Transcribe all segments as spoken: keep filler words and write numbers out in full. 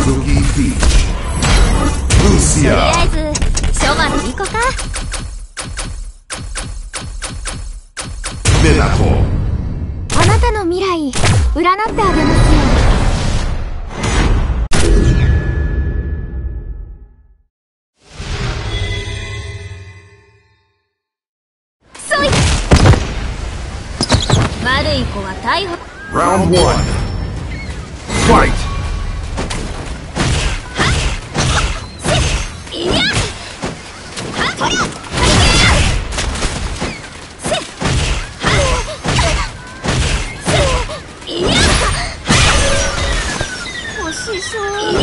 Suzuki Beach ルシアとりあえず署まで行こか。 メナトあなたの未来占ってあげますよ。そい悪い子は逮捕。 Round one Fight いや師匠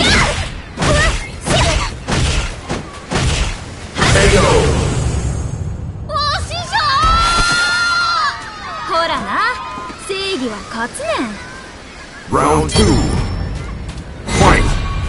ほらな、正義は勝つねん。 Round two Fight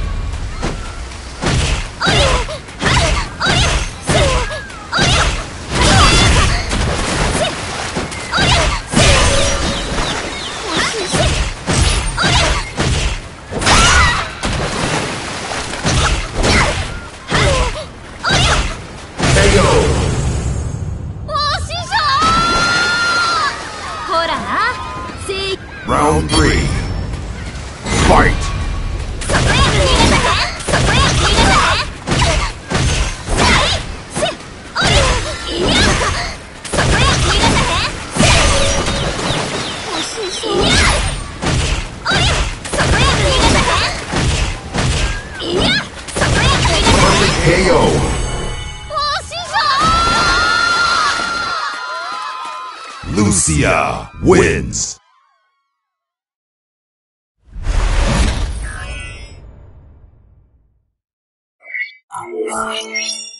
ほらな、正義。 Round three Fight そこへ逃げたへん、そこへ逃げたへん。いやそこへ逃げたへん。お師匠いやそこへ逃げたへん。いやそこへ逃げたへん。 ケーオーお師匠 Lucia wins Bye.